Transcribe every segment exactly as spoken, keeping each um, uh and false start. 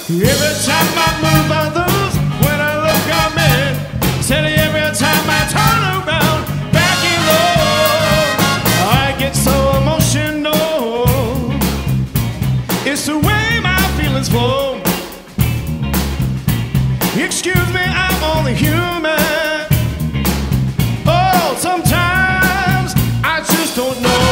Every time I move, I lose. When I look, I'm in. Said every time I turn around, back in low, I get so emotional. It's the way my feelings flow. Excuse me, I'm only human. Oh, sometimes I just don't know.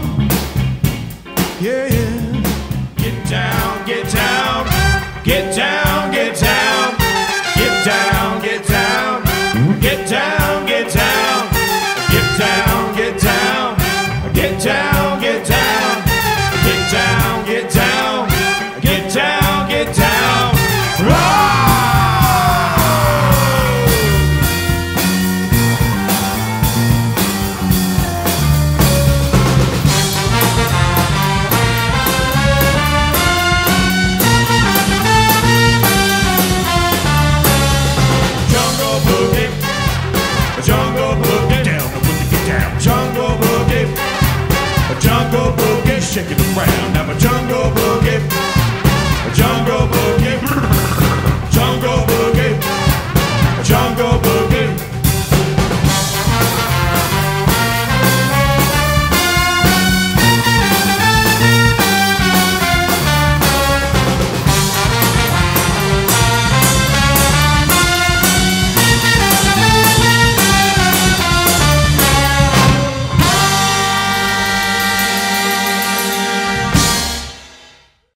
Yeah, yeah. Get down, get down, get down.